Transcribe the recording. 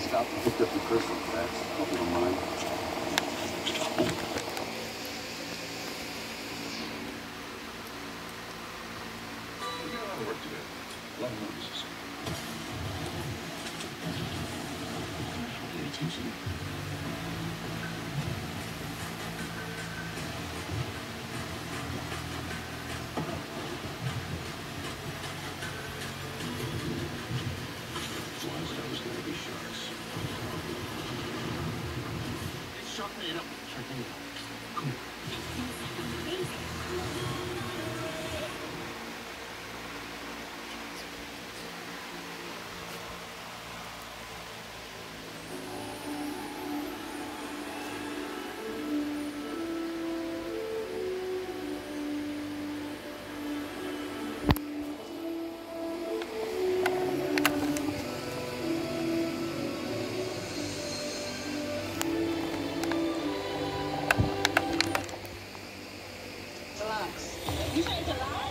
stopped and picked up the crystal fast. Hope you don't mind. We got a lot of work to do. A lot of notices. Pay attention. There's gonna be sharks. It's Sharknado. Sharknado. Come on. Relax. You say relax?